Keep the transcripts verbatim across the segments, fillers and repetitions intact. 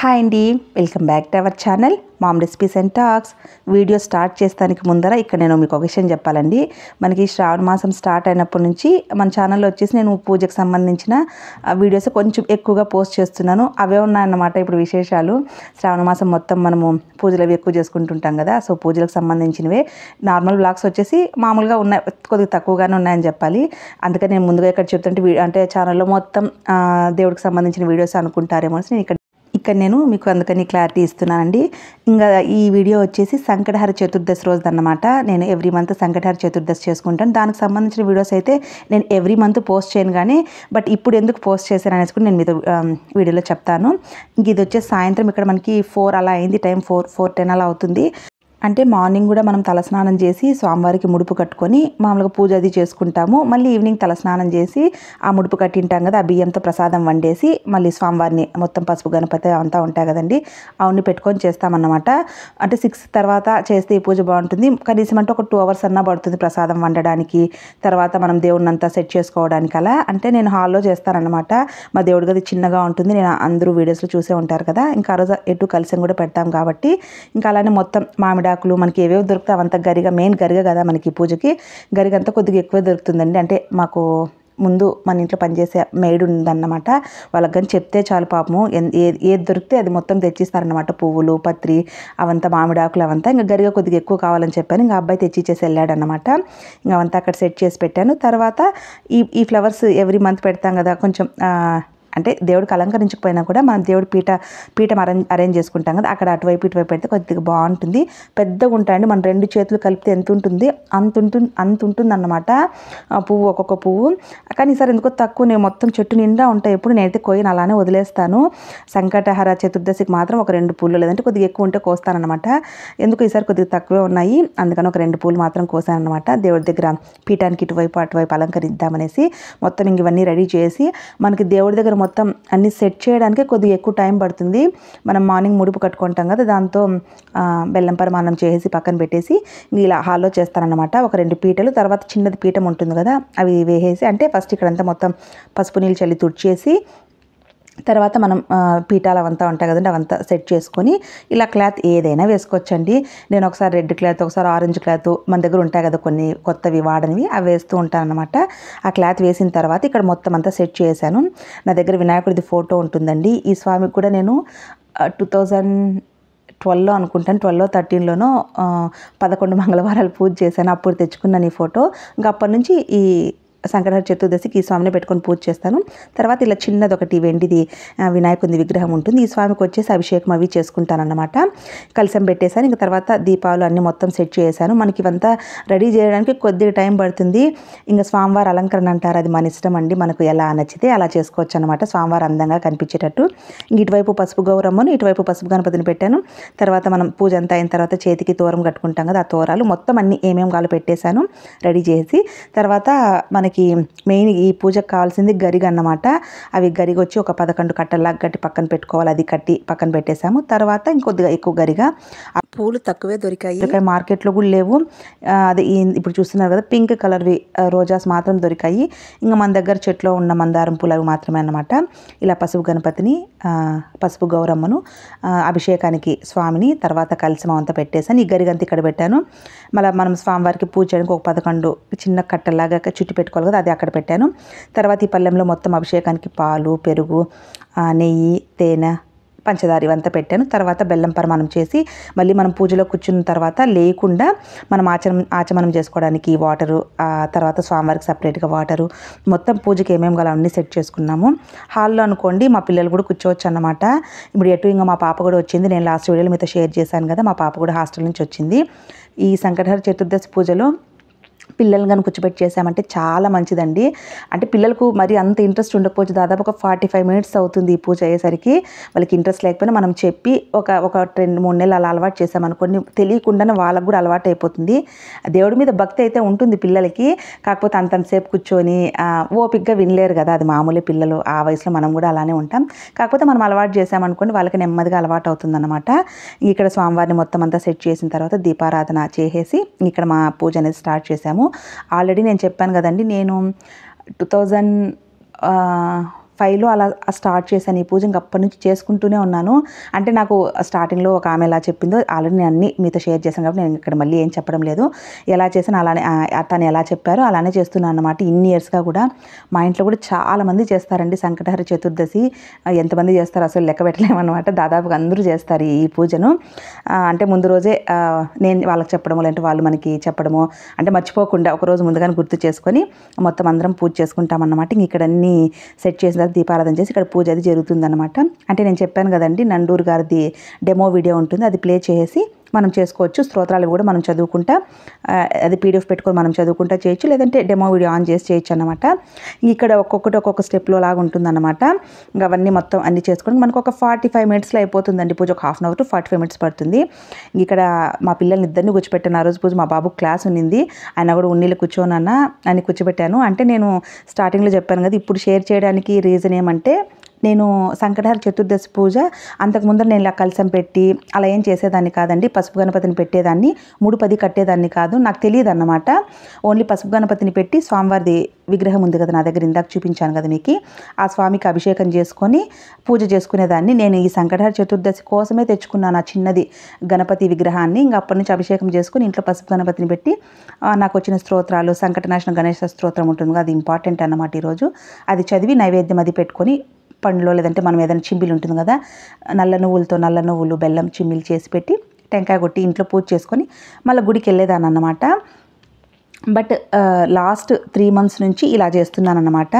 Hi అండి, welcome back to our channel mom recipes and talks. Video start చేస్తానికి ముందర ఇక్కడ నేను మీకు ఒక విషయం చెప్పాలండి. మనకి శ్రావణ మాసం స్టార్ట్ అయినప్పటి నుంచి మన ఛానల్లో వచ్చేసి నేను పూజకు సంబంధించిన వీడియోస్ కొంచెం ఎక్కువగా పోస్ట్ చేస్తున్నాను. అవే ఉన్నాయన్నమాట ఇప్పుడు విశేషాలు. శ్రావణ మాసం మొత్తం మనము పూజలు అవి ఎక్కువ చేసుకుంటుంటాం కదా, సో పూజలకు సంబంధించినవే. నార్మల్ బ్లాగ్స్ వచ్చేసి మామూలుగా ఉన్నాయి, కొద్దిగా తక్కువగానే ఉన్నాయని చెప్పాలి. అందుకని నేను ముందుగా ఇక్కడ చెప్తుంటే అంటే ఛానల్లో మొత్తం దేవుడికి సంబంధించిన వీడియోస్ అనుకుంటారేమో అని నేను ఇక్కడ ఇక్కడ నేను మీకు అందుకని క్లారిటీ ఇస్తున్నానండి. ఇంకా ఈ వీడియో వచ్చేసి సంకటహర చతుర్దశి రోజు అన్నమాట. నేను ఎవ్రీ మంత్ సంకటహర చతుర్దశి చేసుకుంటాను. దానికి సంబంధించిన వీడియోస్ అయితే నేను ఎవ్రీ మంత్ పోస్ట్ చేయను, కానీ బట్ ఇప్పుడు ఎందుకు పోస్ట్ చేశాను అనేసి కూడా నేను మీతో వీడియోలో చెప్తాను. ఇంక ఇది వచ్చేసి సాయంత్రం ఇక్కడ మనకి ఫోర్ అలా అయింది, టైం ఫోర్ ఫోర్ టెన్ అలా అవుతుంది. అంటే మార్నింగ్ కూడా మనం తలస్నానం చేసి స్వామివారికి ముడుపు కట్టుకొని మామూలుగా పూజ అది చేసుకుంటాము. మళ్ళీ ఈవినింగ్ తలస్నానం చేసి ఆ ముడుపు కట్టింటాం కదా, ఆ బియ్యంతో ప్రసాదం వండేసి మళ్ళీ స్వామివారిని మొత్తం పసుపు గణపతి అంతా ఉంటాయి కదండి, అవన్నీ పెట్టుకొని చేస్తామన్నమాట. అంటే సిక్స్ తర్వాత చేస్తే ఈ పూజ బాగుంటుంది. కనీసం అంటే ఒక టూ అవర్స్ అన్నా పడుతుంది ప్రసాదం వండడానికి, తర్వాత మనం దేవుడిని అంతా సెట్ చేసుకోవడానికి. అలా అంటే నేను హాల్లో చేస్తానన్నమాట. మా దేవుడి గది చిన్నగా ఉంటుంది, నేను అందరూ వీడియోస్లో చూసే ఉంటారు కదా. ఇంకా ఆ రోజు ఎటు కలిసి కూడా పెడతాం కాబట్టి ఇంకా అలానే మొత్తం మామిడి ఆకులు మనకి ఏవేవి దొరుకుతాయి అవంతా గరిగ, మెయిన్ గరిగ కదా మనకి పూజకి. గరిగ అంతా కొద్దిగా ఎక్కువే దొరుకుతుందండి. అంటే మాకు ముందు మన ఇంట్లో పనిచేసే మేడ్ ఉందన్నమాట, వాళ్ళకి కానీ చెప్తే చాలు పాపము ఏది ఏది దొరికితే అది మొత్తం తెచ్చిస్తారనమాట. పువ్వులు, పత్రి, అవంతా మామిడి ఆకులు అవంతా. ఇంకా గరిగ కొద్దిగా ఎక్కువ కావాలని చెప్పాను, ఇంకా అబ్బాయి తెచ్చిచ్చేసి వెళ్ళాడనమాట. ఇంకా అవంతా అక్కడ సెట్ చేసి పెట్టాను. తర్వాత ఈ ఈ ఫ్లవర్స్ ఎవ్రీ మంత్ పెడతాం కదా, కొంచెం అంటే దేవుడికి అలంకరించకపోయినా కూడా మనం దేవుడి పీట పీఠం అరేంజ్ అరేంజ్ చేసుకుంటాం కదా, అక్కడ అటువైపు ఇటువైపు పెడితే కొద్దిగా బాగుంటుంది. పెద్దగా ఉంటాయండి, మన రెండు చేతులు కలిపితే ఎంత ఉంటుంది అంత ఉంటుంది అంత ఉంటుంది అన్నమాట పువ్వు, ఒక్కొక్క పువ్వు. కానీ ఈసారి ఎందుకో తక్కువ, నేను మొత్తం చెట్టు నిండా ఉంటాయి. ఎప్పుడు నేనైతే కోయిన అలానే వదిలేస్తాను. సంకటహర చతుర్దశికి మాత్రం ఒక రెండు పూలు, లేదంటే కొద్దిగా ఎక్కువ ఉంటే కోస్తానన్నమాట. ఎందుకు ఈసారి కొద్దిగా తక్కువే ఉన్నాయి, అందుకని ఒక రెండు పూలు మాత్రం కోసానన్నమాట. దేవుడి దగ్గర పీఠానికి ఇటువైపు అటువైపు అలంకరిద్దామనేసి మొత్తం ఇంక ఇవన్నీ రెడీ చేసి, మనకి దేవుడి దగ్గర మొత్తం అన్ని సెట్ చేయడానికి కొద్దిగా ఎక్కువ టైం పడుతుంది. మనం మార్నింగ్ ముడుపు కట్టుకుంటాం కదా, దాంతో బెల్లం పరమాన్నం చేసి పక్కన పెట్టేసి ఇలా హాల్లో చేస్తానన్నమాట. ఒక రెండు పీటలు, తర్వాత చిన్నది పీఠం ఉంటుంది కదా, అవి వేసేసి అంటే ఫస్ట్ ఇక్కడంతా మొత్తం పసుపు నీళ్ళు చల్లి తుడిచేసి తర్వాత మనం పీఠాలు అవంతా ఉంటాయి కదండి, అవంతా సెట్ చేసుకొని ఇలా క్లాత్ ఏదైనా వేసుకోవచ్చండి. నేను ఒకసారి రెడ్ క్లాత్, ఒకసారి ఆరెంజ్ క్లాత్, మన దగ్గర ఉంటాయి కదా కొన్ని కొత్తవి వాడనివి, అవి వేస్తూ ఉంటాను అనమాట. ఆ క్లాత్ వేసిన తర్వాత ఇక్కడ మొత్తం అంతా సెట్ చేశాను. నా దగ్గర వినాయకుడిది ఫోటో ఉంటుందండి. ఈ స్వామికి కూడా నేను టూ థౌజండ్ ట్వెల్వ్లో అనుకుంటాను, ట్వెల్వ్ థర్టీన్లోనో పదకొండు మంగళవారాలు పూజ చేశాను. అప్పుడు తెచ్చుకున్నాను ఈ ఫోటో. ఇంకా అప్పటి నుంచి ఈ సంకటహర చతుర్దశికి ఈ స్వామిని పెట్టుకొని పూజ చేస్తాను. తర్వాత ఇలా చిన్నది ఒకటి వెండిది వినాయకుడి విగ్రహం ఉంటుంది. ఈ స్వామికి వచ్చేసి అభిషేకం అవి చేసుకుంటాను అన్నమాట. కలశం పెట్టేశాను. ఇంకా తర్వాత దీపాలు అన్నీ మొత్తం సెట్ చేశాను. మనకి ఇవంతా రెడీ చేయడానికి కొద్దిగా టైం పడుతుంది. ఇంకా స్వామివారి అలంకరణ అంటారు, అది మన ఇష్టం అండి, మనకు ఎలా నచ్చితే అలా చేసుకోవచ్చు అనమాట, స్వామివారు అందంగా కనిపించేటట్టు. ఇంక ఇటువైపు పసుపు గౌరమ్మను, ఇటువైపు పసుపు గణపతిని పెట్టాను. తర్వాత మనం పూజ అంతా అయిన తర్వాత చేతికి తోరం కట్టుకుంటాం కదా, ఆ తోరాలు మొత్తం అన్ని ఏమేమి కాలో పెట్టేశాను రెడీ చేసి. తర్వాత మనకి మెయిన్ ఈ పూజకు కావాల్సింది గరిగ అన్నమాట. అవి గరిగ వచ్చి ఒక పదకొండు కట్టల్లాగా కట్టి పక్కన పెట్టుకోవాలి, అది కట్టి పక్కన పెట్టేశాము. తర్వాత ఇంకొద్దిగా ఎక్కువ గరిగ, ఆ పూలు తక్కువే దొరికాయి, ఇక్కడ మార్కెట్లో కూడా లేవు. అది ఇప్పుడు చూస్తున్నారు కదా పింక్ కలర్వి రోజాస్ మాత్రం దొరికాయి. ఇంకా మన దగ్గర చెట్లో ఉన్న మందారం పూలు అవి మాత్రమే అన్నమాట. ఇలా పసుపు గణపతిని, పసుపు గౌరమ్మను, అభిషేకానికి స్వామిని, తర్వాత కలశం అంతా పెట్టేశాను. ఈ గరిగంతా ఇక్కడ పెట్టాను. మళ్ళీ మనం స్వామివారికి పూజ చేయడానికి ఒక పదకొండు చిన్న కట్టలాగా చుట్టి పెట్టుకోవాలి కదా, అది అక్కడ పెట్టాను. తర్వాత ఈ పళ్ళెంలో మొత్తం అభిషేకానికి పాలు, పెరుగు, నెయ్యి, తేనె, పంచదార ఇవంతా పెట్టాను. తర్వాత బెల్లం పరమాణం చేసి మళ్ళీ మనం పూజలో కూర్చున్న తర్వాత లేకుండా మనం ఆచరణ ఆచమనం చేసుకోవడానికి వాటరు, తర్వాత స్వామివారికి సపరేట్గా వాటరు, మొత్తం పూజకి ఏమేమి కావాలో అన్నీ సెట్ చేసుకున్నాము. హాల్లో అనుకోండి మా పిల్లలు కూడా కూర్చోవచ్చు అన్నమాట. ఇప్పుడు ఎటు ఇంకా మా పాప కూడా వచ్చింది, నేను లాస్ట్ వీడియోలో మీతో షేర్ చేశాను కదా, మా పాప కూడా హాస్టల్ నుంచి వచ్చింది. ఈ సంకటహర చతుర్దశి పూజలో పిల్లల్ని కానీ కూర్చోబెట్టి చేసామంటే చాలా మంచిదండి. అంటే పిల్లలకు మరి అంత ఇంట్రెస్ట్ ఉండకపోవచ్చు, దాదాపు ఒక ఫార్టీ ఫైవ్ మినిట్స్ అవుతుంది ఈ పూజ అయ్యేసరికి. వాళ్ళకి ఇంట్రెస్ట్ లేకపోయినా మనం చెప్పి ఒక ఒక రెండు మూడు నెలలు అలా అలవాటు చేసామనుకోండి, తెలియకుండానే వాళ్ళకు కూడా అలవాటు అయిపోతుంది. దేవుడి మీద భక్తి అయితే ఉంటుంది పిల్లలకి, కాకపోతే అంతసేపు కూర్చొని ఓపికగా వినలేరు కదా, అది మామూలే, పిల్లలు ఆ వయసులో మనం కూడా అలానే ఉంటాం. కాకపోతే మనం అలవాటు చేసామనుకోండి వాళ్ళకి నెమ్మదిగా అలవాటు అవుతుంది అన్నమాట. ఇక్కడ స్వామివారిని మొత్తం అంతా సెట్ చేసిన తర్వాత దీపారాధన చేసేసి ఇక్కడ మా పూజ అనేది స్టార్ట్ చేసాము. ఆల్రెడీ నేను చెప్పాను కదండి, నేను టూ థౌజండ్ ఫైవ్లో అలా స్టార్ట్ చేశాను ఈ పూజ. ఇంక అప్పటి నుంచి చేసుకుంటూనే ఉన్నాను. అంటే నాకు స్టార్టింగ్లో ఒక ఆమె ఎలా చెప్పిందో ఆల్రెడీ నేను అన్నీ మీతో షేర్ చేశాను కాబట్టి నేను ఇక్కడ మళ్ళీ ఏం చెప్పడం లేదు. ఎలా చేశాను అలానే తను ఎలా చెప్పారో అలానే చేస్తున్నాను అన్నమాట. ఇన్ని ఇయర్స్గా కూడా మా ఇంట్లో కూడా చాలామంది చేస్తారండి సంకటహర చతుర్దశి. ఎంతమంది చేస్తారు అసలు లెక్క పెట్టలేమన్నమాట. దాదాపుగా అందరూ చేస్తారు ఈ పూజను. అంటే ముందు రోజే నేను వాళ్ళకి చెప్పడము లేదంటే వాళ్ళు మనకి చెప్పడము, అంటే మర్చిపోకుండా ఒకరోజు ముందుగానే గుర్తు చేసుకొని మొత్తం అందరం పూజ చేసుకుంటాం అన్నమాట. ఇంక ఇక్కడ అన్నీ సెట్ చేసిన తర్వాత దీపారాధన చేసి ఇక్కడ పూజ అది జరుగుతుందన్నమాట. అంటే నేను చెప్పాను కదండి నండూరు గారిది డెమో వీడియో ఉంటుంది, అది ప్లే చేసి మనం చేసుకోవచ్చు. స్తోత్రాలు కూడా మనం చదువుకుంటా అది పీడిఎఫ్ పెట్టుకొని మనం చదువుకుంటా చేయొచ్చు, లేదంటే డెమో వీడియో ఆన్ చేసి చేయొచ్చు అన్నమాట. ఇక్కడ ఒక్కొక్కటి ఒక్కొక్క స్టెప్లో లాగా ఉంటుందన్నమాట. ఇంకా అవన్నీ మొత్తం అన్ని చేసుకొని మనకు ఒక ఫార్టీ ఫైవ్ మినిట్స్లో అయిపోతుందండి పూజ. ఒక half an hour to forty five minutes పడుతుంది. ఇక్కడ మా పిల్లల్ని ఇద్దరిని కూర్చోబెట్టాను ఆ రోజు పూజ. మా బాబుకు క్లాస్ ఉన్నింది, ఆయన కూడా ఉన్నీళ్ళు కూర్చోనన్నా అని కూర్చోబెట్టాను. అంటే నేను స్టార్టింగ్లో చెప్పాను కదా, ఇప్పుడు షేర్ చేయడానికి రీజన్ ఏమంటే నేను సంకటహర చతుర్దశి పూజ అంతకుముందర నేను ఇలా కలసం పెట్టి అలా ఏం చేసేదాన్ని కాదండి. పసుపు గణపతిని పెట్టేదాన్ని, మూడు పది కట్టేదాన్ని కాదు, నాకు తెలియదు అన్నమాట. ఓన్లీ పసుపు గణపతిని పెట్టి స్వామివారిది విగ్రహం ఉంది కదా నా దగ్గర, ఇందాక చూపించాను కదా మీకు, ఆ స్వామికి అభిషేకం చేసుకొని పూజ చేసుకునేదాన్ని. నేను ఈ సంకటహర చతుర్దశి కోసమే తెచ్చుకున్నాను ఆ చిన్నది గణపతి విగ్రహాన్ని. ఇంకా అప్పటి నుంచి అభిషేకం చేసుకొని ఇంట్లో పసుపు గణపతిని పెట్టి నాకు వచ్చిన స్తోత్రాలు, సంకటనాశన గణేశ స్తోత్రం ఉంటుంది, అది ఇంపార్టెంట్ అన్నమాట. ఈరోజు అది చదివి నైవేద్యం అది పెట్టుకొని పండులో లేదంటే మనం ఏదైనా చిమ్మిలి ఉంటుంది కదా, నల్ల నువ్వులతో నల్ల నువ్వులు బెల్లం చిమ్మిలి చేసి పెట్టి టెంకాయ కొట్టి ఇంట్లో పూజ చేసుకొని మళ్ళీ గుడికి వెళ్ళేదాన్ని అన్నమాట. బట్ లాస్ట్ త్రీ మంత్స్ నుంచి ఇలా చేస్తున్నాను అన్నమాట.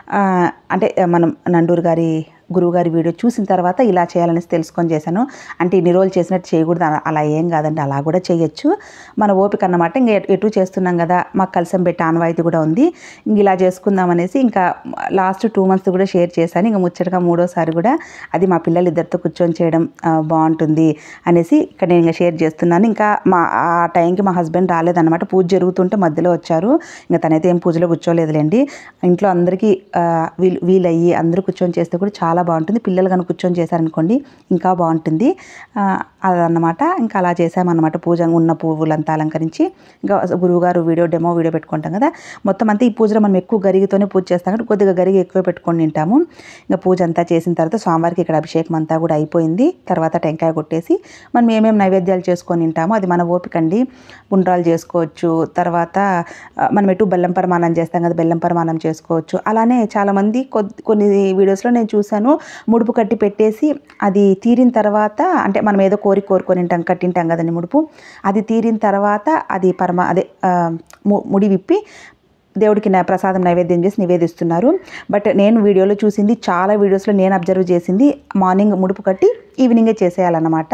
అంటే మనం నండూరు గారి గురువుగారి వీడియో చూసిన తర్వాత ఇలా చేయాలనేసి తెలుసుకొని చేశాను. అంటే ఇన్ని రోజులు చేసినట్టు చేయకూడదు అలా ఏం కాదండి, అలా కూడా చేయొచ్చు, మన ఓపిక అన్నమాట. ఇంక ఎటు చేస్తున్నాం కదా, మాకు కలిసం పెట్టే ఆనవాయితీ కూడా ఉంది, ఇంక ఇలా చేసుకుందాం అనేసి ఇంకా లాస్ట్ టూ మంత్స్ కూడా షేర్ చేశాను. ఇంకా ముచ్చటగా మూడోసారి కూడా అది మా పిల్లలు ఇద్దరితో కూర్చొని చేయడం బాగుంటుంది అనేసి ఇక్కడ నేను ఇంకా షేర్ చేస్తున్నాను. ఇంకా మా ఆ టైంకి మా హస్బెండ్ రాలేదన్నమాట, పూజ జరుగుతుంటే మధ్యలో వచ్చారు. ఇంకా తనైతే ఏం పూజలో కూర్చోలేదులేండి. ఇంట్లో అందరికీ వీలు వీలయ్యి అందరూ కూర్చొని చేస్తే కూడా చాలా బాగుంటుంది. పిల్లలు కనుక కూర్చొని చేశారనుకోండి ఇంకా బాగుంటుంది అదన్నమాట. ఇంకా అలా చేసామన్నమాట. పూజ ఉన్న పువ్వులంతా అలంకరించి ఇంకా గురువుగారు వీడియో డెమో వీడియో పెట్టుకుంటాం కదా, మొత్తం అంతా ఈ పూజలో మనం ఎక్కువ గరిగితోనే పూజ చేస్తాం కాబట్టి కొద్దిగా గరిగి ఎక్కువ పెట్టుకొని తింటాము. ఇంకా పూజ అంతా చేసిన తర్వాత స్వామివారికి ఇక్కడ అభిషేకం అంతా కూడా అయిపోయింది. తర్వాత టెంకాయ కొట్టేసి మనం ఏమేమి నైవేద్యాలు చేసుకొని తింటామో అది మన ఓపిక అండి. ఉండ్రాలు చేసుకోవచ్చు, తర్వాత మనం ఎటు బెల్లం పరమాణం చేస్తాం కదా, బెల్లం పరమాణం చేసుకోవచ్చు. అలానే చాలామంది కొద్ది కొన్ని వీడియోస్లో నేను చూశాను, ముడుపు కట్టి పెట్టేసి అది తీరిన తర్వాత, అంటే మనం ఏదో కోరి కోరుకొని ఉంటాం కట్టింటాం కదండి ముడుపు, అది తీరిన తర్వాత అది పరమ అదే ముడి విప్పి దేవుడికి ప్రసాదం నైవేద్యం చేసి నివేదిస్తున్నారు. బట్ నేను వీడియోలో చూసింది, చాలా వీడియోస్లో నేను అబ్జర్వ్ చేసింది మార్నింగ్ ముడుపు కట్టి ఈవినింగే చేసేయాలన్నమాట.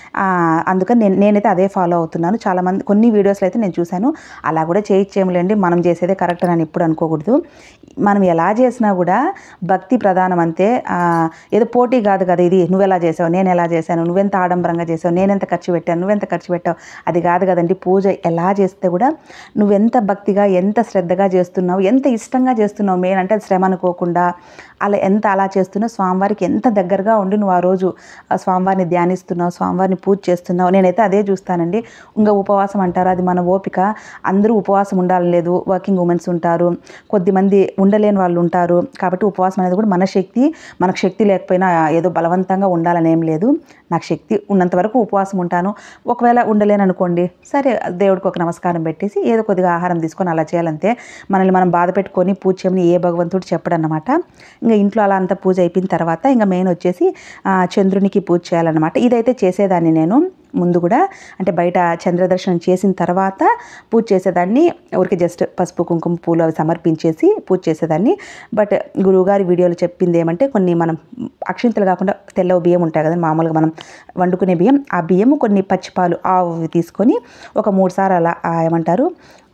అందుకని నేను నేనైతే అదే ఫాలో అవుతున్నాను. చాలామంది కొన్ని వీడియోస్లో అయితే నేను చూశాను అలా కూడా చేయించేములేండి, మనం చేసేదే కరెక్ట్ అని ఇప్పుడు అనుకోకూడదు. మనం ఎలా చేసినా కూడా భక్తి ప్రధానం అంతే. ఏదో పోటీ కాదు కదా, ఇది నువ్వెలా చేసావు నేను ఎలా చేశాను, నువ్వెంత ఆడంబరంగా చేసావు నేనెంత ఖర్చు పెట్టాను నువ్వెంత ఖర్చు పెట్టావు, అది కాదు కదండి. పూజ ఎలా చేస్తే కూడా నువ్వెంత భక్తిగా ఎంత శ్రద్ధగా చేస్తున్నావు, ఎంత ఇష్టంగా చేస్తున్నావు, మెయిన్ అంటే అది శ్రమ అనుకోకుండా అలా ఎంత అలా చేస్తున్నావు, స్వామివారికి ఎంత దగ్గరగా ఉండి నువ్వు ఆ రోజు స్వామివారిని ధ్యానిస్తున్నావు, స్వామివారిని పూజ చేస్తున్నావు. నేనైతే అదే చూస్తానండి. ఇంకా ఉపవాసం అంటారు, అది మన ఓపిక. అందరూ ఉపవాసం ఉండాలని లేదు, వర్కింగ్ ఉమెన్స్ ఉంటారు, కొద్దిమంది ఉండలేని వాళ్ళు ఉంటారు. కాబట్టి ఉపవాసం అనేది కూడా మన శక్తి. మనకు శక్తి లేకపోయినా ఏదో బలవంతంగా ఉండాలని ఏం లేదు. నాకు శక్తి ఉన్నంత వరకు ఉపవాసం ఉంటాను. ఒకవేళ ఉండలేను అనుకోండి, సరే దేవుడికి ఒక నమస్కారం పెట్టేసి ఏదో కొద్దిగా ఆహారం తీసుకొని అలా చేయాలంతే. మనల్ని మనం బాధ పెట్టుకొని పూజ చేయమని ఏ భగవంతుడు చెప్పడన్నమాట. ఇంకా ఇంట్లో అలా అంతా పూజ అయిపోయిన తర్వాత ఇంకా మెయిన్ వచ్చేసి చంద్రునికి పూజ చేయాలన్నమాట. ఇదైతే చేసేదాన్ని నేను ముందు కూడా, అంటే బయట చంద్రదర్శనం చేసిన తర్వాత పూజ చేసేదాన్ని. ఊరికి జస్ట్ పసుపు కుంకుమ పూలు అవి సమర్పించేసి పూజ చేసేదాన్ని. బట్ గురువుగారి వీడియోలో చెప్పింది ఏమంటే, కొన్ని మనం అక్షింతలు కాకుండా తెల్ల బియ్యం ఉంటాయి కదా మామూలుగా మనం వండుకునే బియ్యం, ఆ బియ్యం కొన్ని పచ్చిపాలు ఆవు తీసుకొని ఒక మూడు సార్లు అలా ఏమంటారు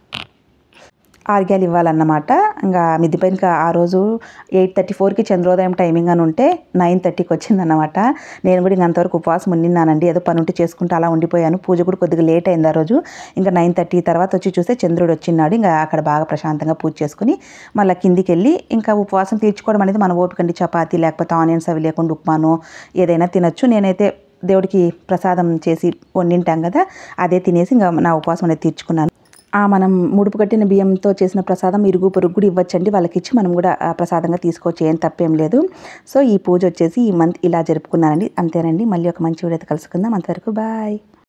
ఆర్గ్యాలు ఇవ్వాలన్నమాట. ఇంకా మిద్దిపైన ఆ రోజు ఎయిట్ థర్టీ ఫోర్కి చంద్రోదయం టైమింగ్ అని ఉంటే నైన్ థర్టీకి వచ్చిందన్నమాట. నేను కూడా ఇంక అంతవరకు ఉపవాసం ఉండినానండి, ఏదో పని ఉంటే చేసుకుంటూ అలా ఉండిపోయాను. పూజ కూడా కొద్దిగా లేట్ అయింది ఆ రోజు. ఇంకా నైన్ థర్టీ తర్వాత వచ్చి చూస్తే చంద్రుడు వచ్చినాడు. ఇంకా అక్కడ బాగా ప్రశాంతంగా పూజ చేసుకుని మళ్ళీ కిందికి వెళ్ళి ఇంకా ఉపవాసం తీర్చుకోవడం అనేది మన ఓపికండి. చపాతీ లేకపోతే ఆనియన్స్ అవి లేకుండా ఉప్మాను ఏదైనా తినొచ్చు. నేనైతే దేవుడికి ప్రసాదం చేసి వండింటాం కదా, అదే తినేసి ఇంకా నా ఉపవాసం అనేది తీర్చుకున్నాను. ఆ మనం ముడుపు కట్టిన బియ్యంతో చేసిన ప్రసాదం ఇరుగు పొరుగు కూడా ఇవ్వచ్చండి, వాళ్ళకి ఇచ్చి మనం కూడా ప్రసాదంగా తీసుకోవచ్చు, ఏం తప్పేం లేదు. సో ఈ పూజ వచ్చేసి ఈ మంత్ ఇలా జరుపుకున్నానండి, అంతేనండి. మళ్ళీ ఒక మంచి వీడియోతో కలుసుకుందాం, అంతవరకు బాయ్.